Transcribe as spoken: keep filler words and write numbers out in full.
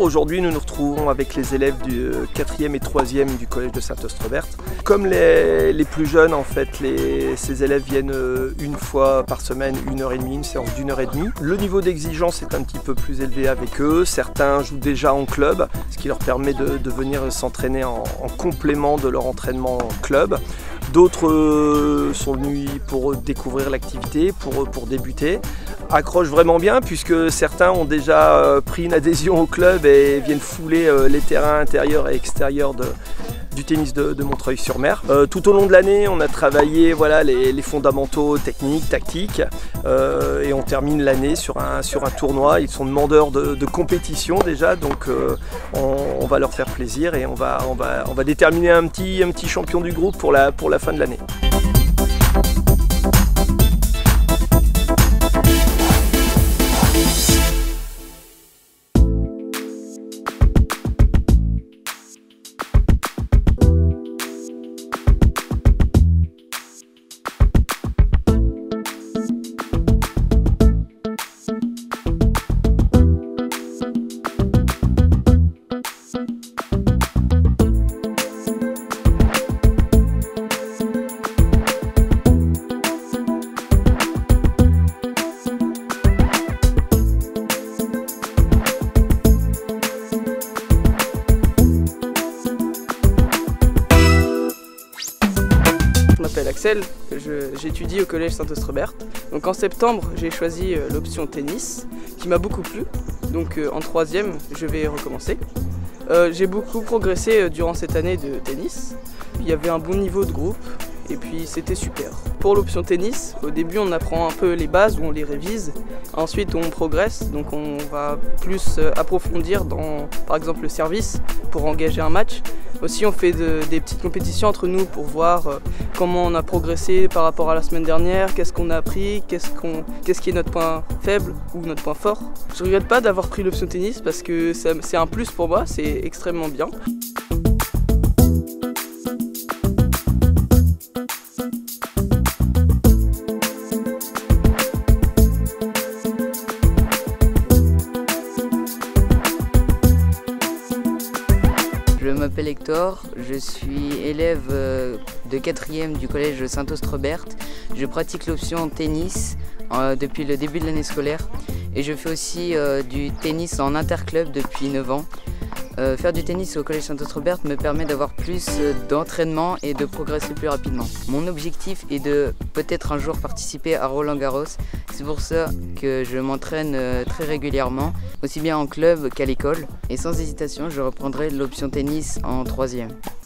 aujourd'hui nous nous retrouvons avec les élèves du quatrième et troisième du collège de Saint-Ostrobert. Comme les, les plus jeunes, en fait, les, ces élèves viennent une fois par semaine, une heure et demie, une séance d'une heure et demie. Le niveau d'exigence est un petit peu plus élevé avec eux. Certains jouent déjà en club, ce qui leur permet de, de venir s'entraîner en, en complément de leur entraînement en club. D'autres euh, sont venus pour découvrir l'activité, pour, pour débuter. Accrochent vraiment bien puisque certains ont déjà euh, pris une adhésion au club et viennent fouler euh, les terrains intérieurs et extérieurs de, du tennis de, de Montreuil-sur-Mer. Euh, tout au long de l'année, on a travaillé voilà, les, les fondamentaux techniques, tactiques euh, et on termine l'année sur un, sur un tournoi. Ils sont demandeurs de, de compétition déjà, donc euh, on, on va leur faire plaisir et on va, on va, on va déterminer un petit, un petit champion du groupe pour la, pour la fin de l'année. Je m'appelle Axel, j'étudie au collège Saint-Ostrobert. Donc en septembre, j'ai choisi euh, l'option tennis qui m'a beaucoup plu. Donc euh, en troisième, je vais recommencer. Euh, j'ai beaucoup progressé euh, durant cette année de tennis. Il y avait un bon niveau de groupe et puis c'était super. Pour l'option tennis, au début on apprend un peu les bases, où on les révise. Ensuite on progresse, donc on va plus euh, approfondir dans par exemple le service pour engager un match. Aussi on fait de, des petites compétitions entre nous pour voir euh, comment on a progressé par rapport à la semaine dernière, qu'est-ce qu'on a appris, qu'est-ce qu'on, qu'est-ce qui est notre point faible ou notre point fort. Je ne regrette pas d'avoir pris l'option tennis parce que c'est un plus pour moi, c'est extrêmement bien. Je m'appelle Hector, je suis élève de quatrième du collège de Saint-Ostrobert. Je pratique l'option tennis euh, depuis le début de l'année scolaire et je fais aussi euh, du tennis en interclub depuis neuf ans. Euh, faire du tennis au collège Saint-Ostrobert me permet d'avoir plus d'entraînement et de progresser plus rapidement. Mon objectif est de peut-être un jour participer à Roland Garros. C'est pour ça que je m'entraîne très régulièrement, aussi bien en club qu'à l'école. Et sans hésitation, je reprendrai l'option tennis en troisième.